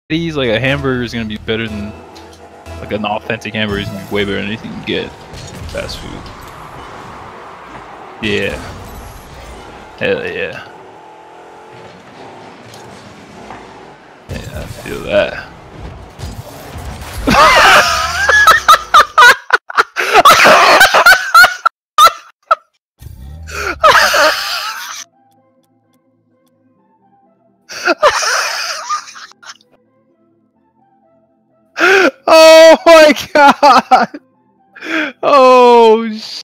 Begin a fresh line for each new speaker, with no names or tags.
patties, like a hamburger is gonna be better than like an authentic hamburger is gonna be way better than anything you can get fast food. Yeah. Hell yeah. Yeah, I feel that. Oh my god! Oh